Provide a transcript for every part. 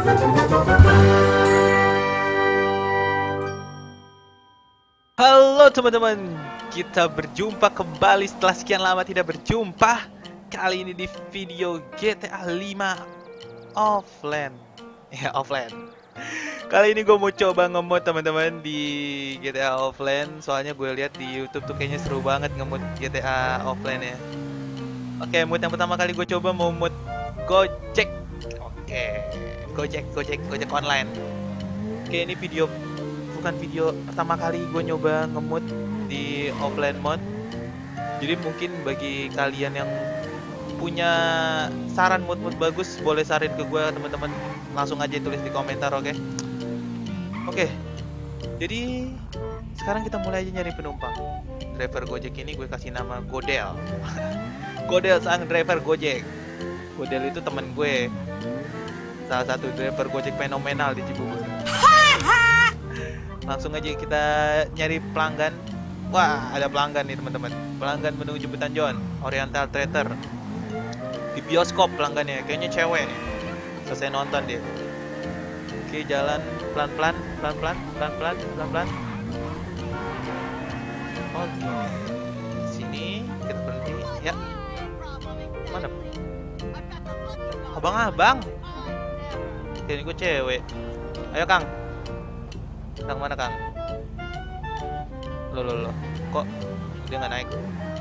Halo teman-teman, kita berjumpa kembali setelah sekian lama tidak berjumpa. Kali ini di video GTA 5 offline. Ya, offline. Kali ini gue mau coba ngemod teman-teman di GTA offline. Soalnya gue lihat di YouTube tuh kayaknya seru banget ngemod GTA offline ya. Oke, mod yang pertama kali gue coba mau mod Gojek. Oke, Gojek online. Oke, ini bukan video pertama kali gue nyoba ngemod di offline mode. Jadi mungkin bagi kalian yang punya saran mod-mod bagus, boleh sarin ke gue teman-teman. Langsung aja tulis di komentar, oke? Oke. Jadi sekarang kita mulai aja nyari penumpang. Driver Gojek ini gue kasih nama Godel. Godel sang driver Gojek. Godel itu teman gue. Salah satu driver Gojek fenomenal di Cibubur. Langsung aja kita nyari pelanggan. Wah, ada pelanggan nih teman-teman. Pelanggan menuju Petanjon, Oriental Theater. Di bioskop pelanggannya, kayaknya cewek nih. Selesai nonton dia. Oke, jalan pelan-pelan. Oke. Sini kita berhenti. Ya. Mana? Abang-abang. Ini gue cewek. Ayo, Kang. Kang mana, Kang? Loh. Kok dia nggak naik?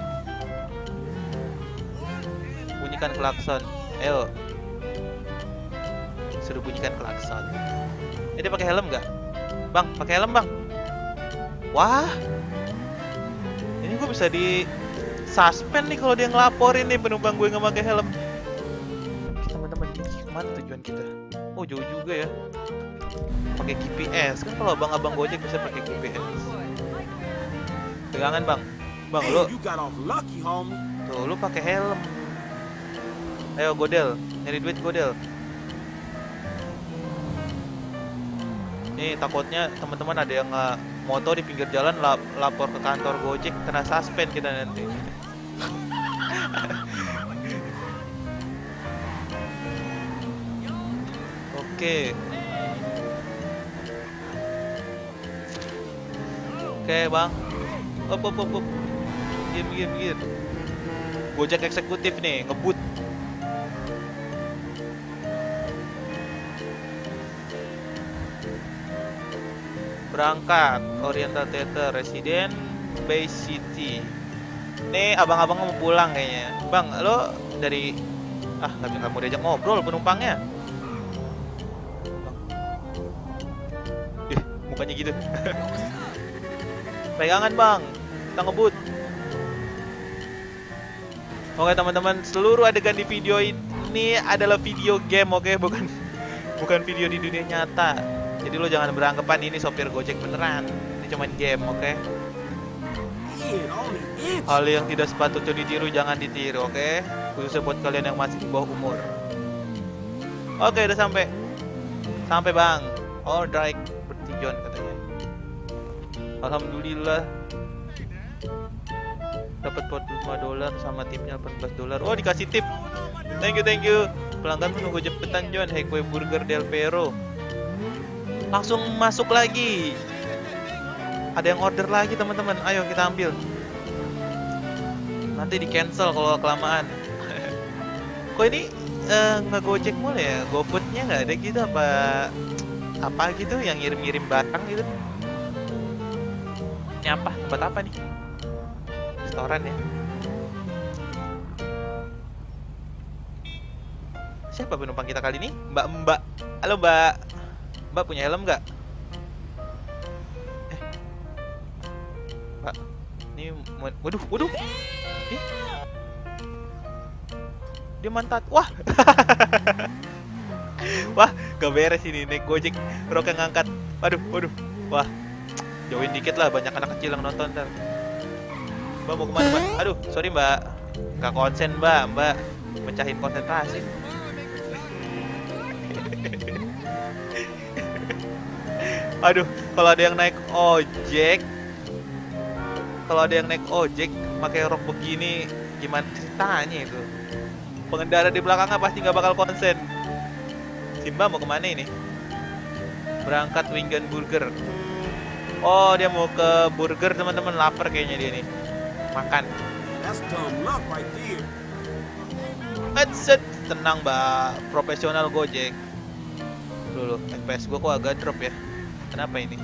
Bunyikan klakson. Ayo. Suruh bunyikan klakson. Dia pakai helm nggak? Bang, pakai helm, Bang. Wah. Ini gue bisa di suspend nih kalau dia ngelaporin nih penumpang gue nggak pakai helm. Oke, teman-teman, kemana tujuan kita? Oh, jauh juga ya. Pakai GPS kan, kalau abang-abang Gojek bisa pakai GPS. Pegangan, Bang. Bang, lu tuh, lu pakai helm. Ayo, Godel, nyari duit, Godel. Nih, takutnya teman-teman ada yang moto di pinggir jalan, lapor ke kantor Gojek, kena suspend kita nanti. Oke. Oke, Bang. Up. Gir. Gojek eksekutif nih, ngebut. Berangkat Oriental Theater, Resident Bay City. Nih, abang-abang mau pulang kayaknya. Bang, lo dari nggak mau diajak ngobrol penumpangnya. Bang. Mukanya gitu. Pegangan, Bang, kita ngebut. Oke teman-teman, seluruh adegan di video ini adalah video game, oke? Bukan video di dunia nyata. Jadi lo jangan beranggapan ini sopir Gojek beneran. Ini cuma game, oke? Hal yang tidak sepatutnya ditiru jangan ditiru, oke? Khususnya buat kalian yang masih di bawah umur. Oke, udah sampai. Sampai, Bang. Alright, Petanjon katanya. Alhamdulillah dapat $45 sama tipnya $18. Oh, dikasih tip. Thank you. Pelanggan menunggu jemputan John. Hey, kue burger Del Perro. Langsung masuk lagi. Ada yang order lagi teman-teman. Ayo kita ambil. Nanti di cancel kalau kelamaan. Kok ini nge-Gojek mulu ya? GoFood-nya nggak ada gitu apa gitu yang ngirim-ngirim barang gitu? Ini apa? Tempat apa nih? Restoran ya? Siapa penumpang kita kali ini? Mbak. Halo, Mbak. Mbak punya helm nggak? Mbak. Ini waduh. Dia mantat. Wah. Wah, gak beres ini naik Gojek. Rok yang ngangkat. Waduh. Wah. Jauhin dikit lah, banyak anak kecil yang nonton ntar. Mbak mau kemana, Mbak? Aduh, sorry, Mbak. Gak konsen, Mbak. Mecahin konsentrasi. Aduh, kalau ada yang naik ojek pakai rok begini, gimana ceritanya itu? Pengendara di belakangnya pasti nggak bakal konsen. Simba mau kemana ini? Berangkat Wingen Burger. Oh, dia mau ke burger teman-teman, lapar kayaknya dia nih. Makan. Set, tenang mbak, profesional Gojek. Dulu, FPS gue kok agak drop ya. Kenapa ini?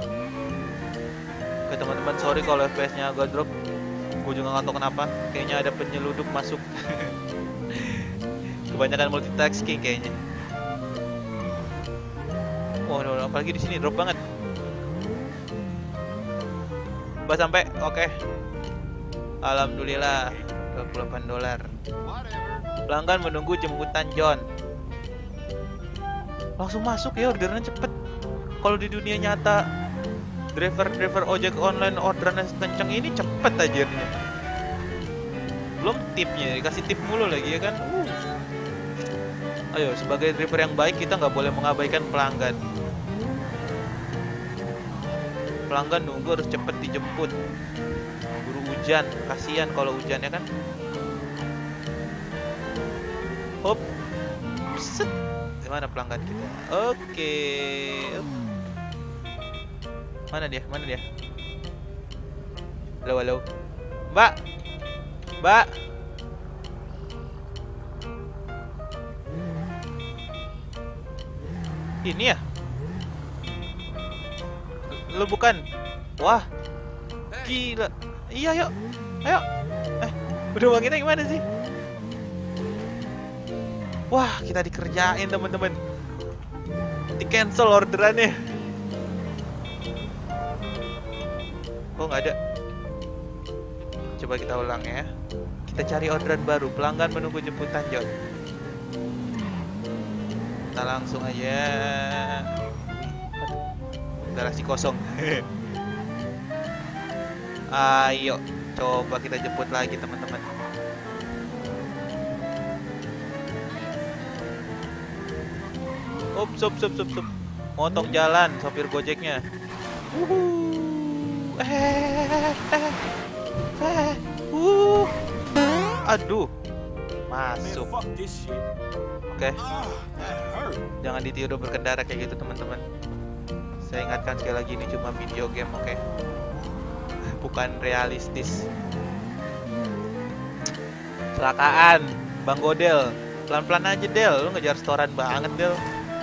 Oke teman-teman, sorry kalau FPS-nya agak drop. Gue juga nggak tahu kenapa. Kayaknya ada penyelundup masuk. Kebanyakan multitasking kayaknya. Oh, no, apalagi di sini drop banget. Mbak sampai, oke. Alhamdulillah, $28. Pelanggan menunggu jemputan John. Langsung masuk ya, orderannya cepet. Kalau di dunia nyata, driver ojek online orderannya kenceng ini cepet aja. Belum tipnya, dikasih tip mulu lagi ya kan. Ayo, sebagai driver yang baik kita nggak boleh mengabaikan pelanggan. Pelanggan nunggu harus cepet dijemput. Buru hujan, kasihan kalau hujan ya kan. Hop, set. Mana pelanggan kita? Oke. Mana dia? Halo. Mbak. Ini ya? Lu bukan? Wah. Gila. Iya, yuk. Ayo. Udah wanginya gimana sih? Wah, kita dikerjain teman-teman. Di cancel orderannya. Kok nggak ada? Coba kita ulang ya. Kita cari orderan baru. Pelanggan menunggu jemputan John. Kita langsung aja. Garasi kosong. Ayo, coba kita jemput lagi teman-teman. Sup. Motong jalan sopir Gojeknya. Aduh. Masuk. Oke. Jangan ditiru berkendara kayak gitu teman-teman. Saya ingatkan sekali lagi, ini cuma video game, oke? Bukan realistis. Kecelakaan, Bang Godel. Pelan-pelan aja Del, lu ngejar setoran banget Del.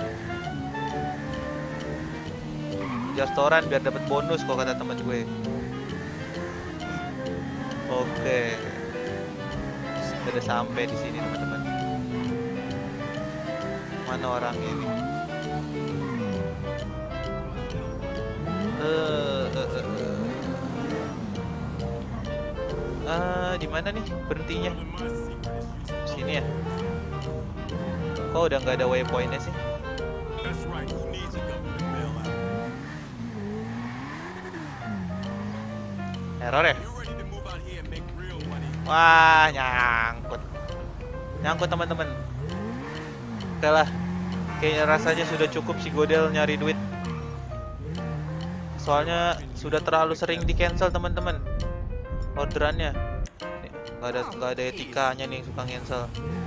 Ngejar setoran biar dapat bonus kok kata teman gue. Oke. Udah sampai di sini teman-teman. Mana orang ini? Di mana nih berhentinya? Sini ya. Kok udah nggak ada waypointnya sih? Error ya? Wah, nyangkut teman-teman. Oke lah, kayaknya rasanya sudah cukup si Godel nyari duit. Soalnya sudah terlalu sering di cancel teman-teman orderannya. Nggak ada etikanya nih yang suka cancel.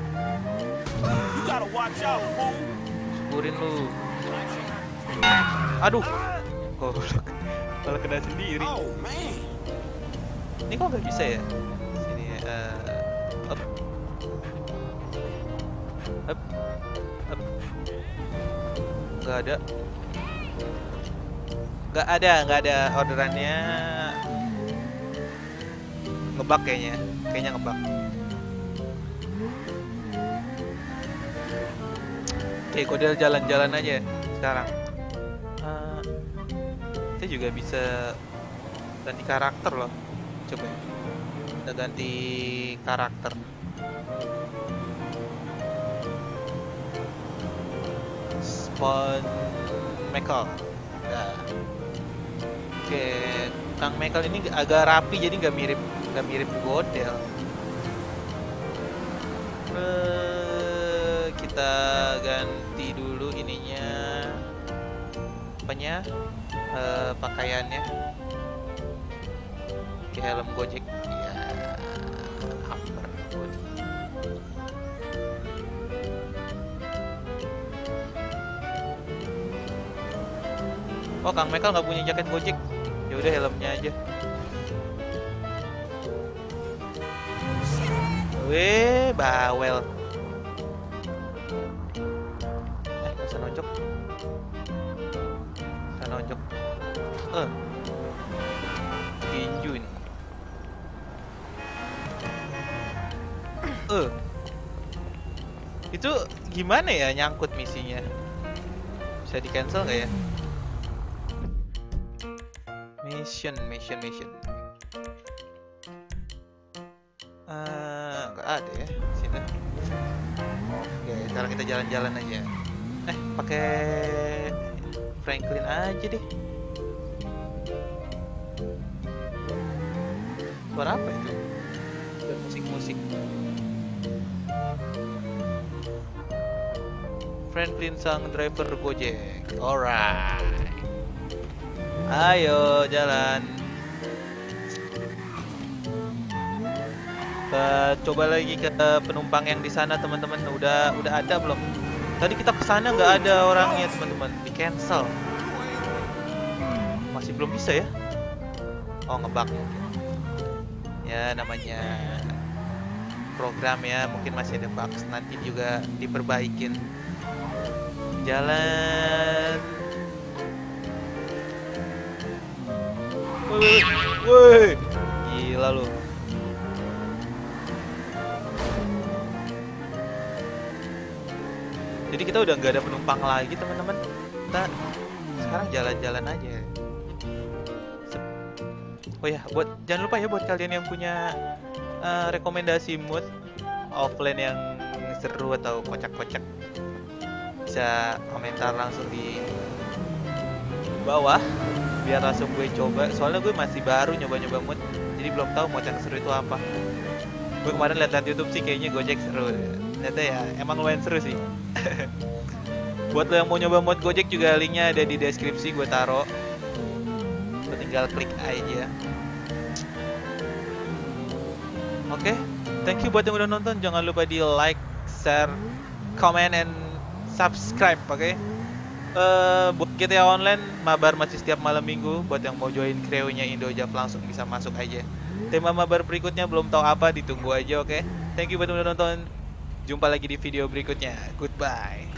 Syukurin lu. Aduh, malah kena sendiri. Ini kok nggak bisa ya? Sini up. Nggak ada orderannya. Ngebug kayaknya ngebug. Oke, Godel jalan-jalan aja sekarang. Kita juga bisa ganti karakter loh. Coba kita ganti karakter. Spawn Michael. Nah. Oke, Kang Michael ini agak rapi jadi nggak mirip Godel. Kita ganti dulu ininya, apanya, pakaiannya. Oke, helm Gojek ya, upper body. Oh, Kang Mekal nggak punya jaket Gojek. Ya udah helmnya aja. Weh, bawel. Nggak usah nonjok. Nggak nonjok. Tinju ini. Itu gimana ya nyangkut misinya? Bisa di cancel nggak ya? Mission. Nggak ada ya sini. Oke, sekarang kita jalan-jalan aja. Pakai Franklin aja deh. Suara apa itu? Musik. Franklin sang driver Gojek. Alright. Ayo jalan. Kita coba lagi ke penumpang yang di sana teman-teman. Udah ada belum? Tadi kita kesana nggak ada orangnya teman-teman. Di cancel. Masih belum bisa ya? Oh, ngebug mungkin. Ya namanya program ya, mungkin masih ada bugs, nanti juga diperbaikin. Jalan. Woi, gila lu. Jadi kita udah nggak ada penumpang lagi teman-teman. Kita sekarang jalan-jalan aja. Oh ya, jangan lupa ya buat kalian yang punya rekomendasi mood offline yang seru atau kocak-kocak, bisa komentar langsung di bawah biar langsung gue coba. Soalnya gue masih baru nyoba-nyoba mood, jadi belum tahu mod yang seru itu apa. Gue kemarin lihat YouTube sih kayaknya Gojek seru. Ternyata ya emang lumayan seru sih. Buat lo yang mau nyoba mod Gojek juga linknya ada di deskripsi, gue taro. Lo tinggal klik aja. Oke, thank you buat yang udah nonton. Jangan lupa di like, share, comment, and subscribe. Oke. Buat GTA Online, mabar masih setiap malam minggu. Buat yang mau join crew-nya Indojap langsung bisa masuk aja. Tema mabar berikutnya belum tahu apa, ditunggu aja. Oke. Thank you buat yang udah nonton. Jumpa lagi di video berikutnya. Goodbye.